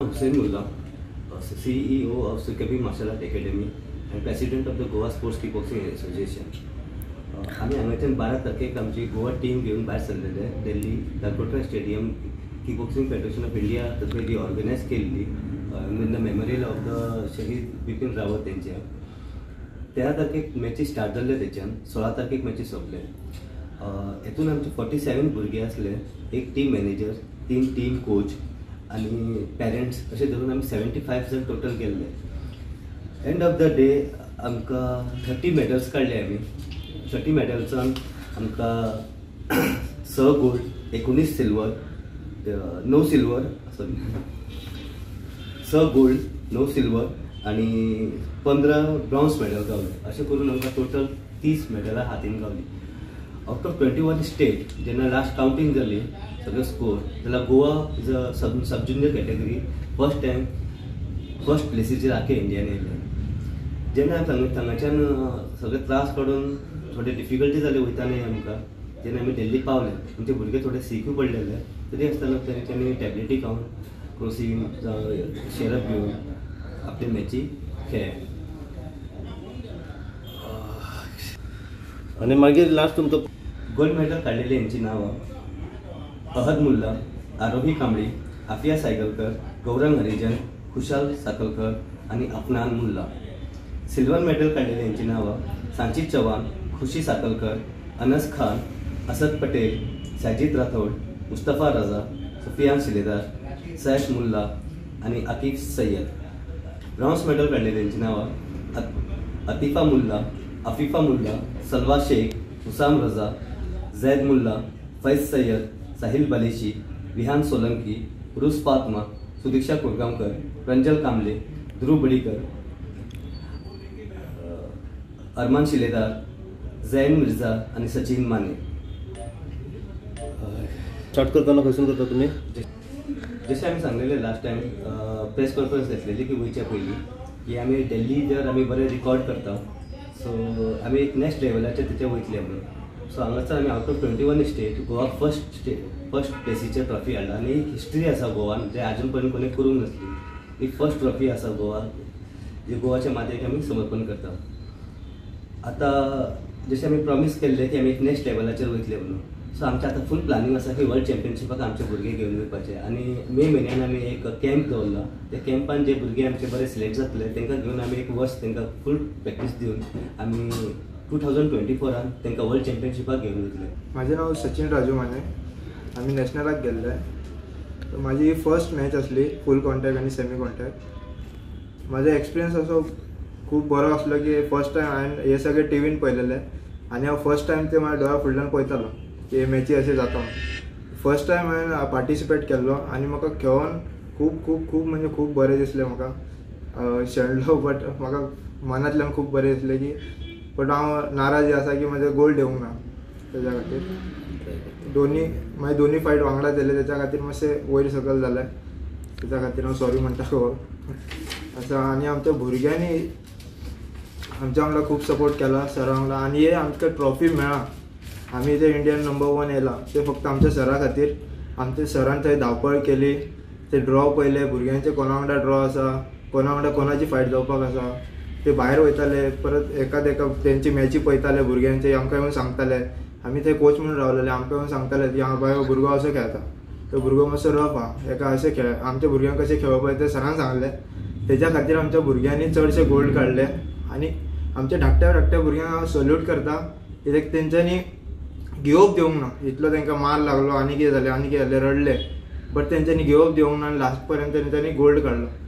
Hussain Mullah, CEO of Sukabi Martial Art Academy and President of the Goa Sports Kickboxing Association. आम्ही हांगाच्यान 12 तारखेक आमची Goa team घेऊन भायर सरलेले दिल्ली दारकोटा stadium kickboxing federation of India तर्फे जी ऑर्गनायज केल्ली in the memorial of the Shaheed Bipin Rawat तेंच्या त्या तारखेक मॅची स्टार्ट जाल्ले तेच्यान 16 तारखेक मॅची सोंपले. हेतून आमचे 47 भुरगे आसले, एक टीम मॅनेजर, 3 टीम कोच आणि पेरेंट्स अशें धरून आमी 75 जण टोटल केल्ले. एंड ऑफ द डे आमकां 30 मेडल्स काडले. आमी 30 मेडल्सान आमकां 6 gold, 19 silver, 9 silver, sorry 6 gold, 9 silver आणि 15 ब्रॉन्झ मेडल गावले. अशें करून आमकां टोटल 30 मेडलां हातीन गावली. आउट ऑफ 21 स्टेट जेन्ना लास्ट काउंटिंग जाली सगळे स्कोर, जाल्यार Goa is a sub junior category first time first प्लेसीचेर आख्या इंडियान येयले. जेन्ना हांगाच्यान सगळे त्रास काडून थोडे डिफिकल्टी जाले वयताना आमकां, जेन्ना आमी दिल्ली पावले आमचे भुरगे थोडे सीकूय पडलेले, तरी आसतना तेंच्यांनी टॅबलेटी खावन क्रोसीन शेरप घेवन आपली मॅची खेळ्ळे. आणि मागीर लास्ट तुमकां गोल्ड मेडल काडलेली यांची नांवां अहद मुल्ला, आरोही कांबळी, आफिया सायगलकर, गौरंग हरिजन, खुशाल साकलकर आणि अफनान मुल्ला. सिल्वर मेडल काडलेली यांची नांवां सांचीत चव्हाण, खुशी साकलकर, अनस खान, असद पटेल, साजिद राठोड, मुस्तफा रजा, सुफियान शिलेदार, सैश मुल्ला आणि आकिफ सय्यद. ब्रॉन्झ मेडल काडलेली यांची नांवां अतिफा मुल्ला, अफिफा मुल्ला, सलवा शेख, हुसाम रजा, जैद मुल्ला, फैज सय्यद, साहिल बलेशी, विहान सोलंकी, उरुस फातमा, सुदीक्षा कोरगांवकर, प्रंजल कांबले, ध्रुव बडीकर, अरमान शिलेदार, जैन मिर्झा आणि सचिन माने. स्टार्ट करताना खंयसून करता तुमी? जशें आमी सांगलेलें लास्ट टायम प्रेस कॉन्फरन्स घेतलेली की वयच्या पयलीं की आमी दिल्ली जर आमी बरें रिकॉर्ड करता सो आमी एक नेक्स्ट लेवलाचेर तेचे वयतले म्हणून. सो हांगासर आमी out of 21 state Goa first प्लेसीचेर ट्रॉफी हाडला आनी एक हिस्ट्री आसा गोवान जे आजून पर्यंत कोणी करूंक नासली. ही फर्स्ट ट्रॉफी आसा गोवा जी गोवाच्या मातयेक आमी समर्पण करता. आतां जशें आमी प्रॉमीस केल्ले की आमी एक नेक्स्ट लेवलाचेर वयतले म्हणून, सो आमचें आतां फूल प्लॅनिंग आसा की वर्ल्ड चॅम्पियनशिपाक आमचे भुरगे घेवन वचपाचे. आनी मे म्हयन्यान आमी एक कॅम्प दवरला. त्या कॅम्पान जे भुरगे आमचे बरे सिलेक्ट जातले तांकां घेवन आमी एक वर्स तांकां फूल प्रॅक्टीस दिवन आमी 2024 तांकां वर्ल्ड चॅम्पियनशिपाक घेवन वयतले. माझे नाव सचिन राजू माने. आम्ही नॅशनलाक गेल्ले. तर माझी फर्स्ट मॅच असली फूल कॉन्टॅक्ट आणि सेमी कॉन्टॅक्ट. माझा एक्सपिरियन्स असो खूप बरो असलो की फर्स्ट टायम हांवें हे सगळे टीव्हीन पळयलेले आणि हांव फर्स्ट टायम ते माझ्या दोळ्या फुडल्यान पळयतालो की मॅची अशें जाता. फर्स्ट टायम हांवें पार्टिसिपेट केल्लो आनी म्हाका खेळोन खूब खूब खूब म्हणजे खूब बरें दिसलें. म्हाका शेणलो बट म्हाका मनांतल्यान खूब बरें दिसलें की बट हांव नाराजी आसा की म्हाजे गोल्ड येवंक ना. तेज्या खातीर दोनी फायट वांगडा जाले तेच्या खातीर मातशें वयर सकयल जालें. तेच्या खातीर हांव सॉरी म्हणटा असं. आनी आमच्या भुरग्यांनी आमच्या वांगडा खूब सपोर्ट केला सरा वांगडा. आनी हे आमकां ट्रॉफी मेळ्ळा, आमी जे इंडियन नंबर 1 येयला ते फक्त आमच्या सरा खातीर. आमच्या सरान थंय धांवपळ केली, ते ड्रॉ पळयले भुरग्यांचे कोणा वांगडा ड्रॉ आसा, कोणा वांगडा कोणाची फायट जावपाक आसा. ते भायर वयताले, परत एका तेंची मॅची पळयताले भुरग्यांचे, आमकां येवन सांगताले. आमी ते कोच म्हणून रावलेले, आमकां येवन सांगताले की हांव बाय भुरगो असो खेळटा, तो भुरगो मातसो रफ आहा, एका अशें खेळ. आमच्या भुरग्यांक कशें खेळप ते सरान सांगलें. तेच्या खातीर आमच्या भुरग्यांनी चडशे गोल्ड काडले. आनी आमच्या धाकट्या भुरग्यांक हांव सल्यूट करता कित्याक तेंच्यांनी गिवअप दिवंक ना. इतलो तांकां मार लागलो आनी कितें जालें रडले, बट तेंच्यांनी गिवअप दिवंक ना आनी लास्ट पर्यंत तेंच्यांनी गोल्ड काडलो.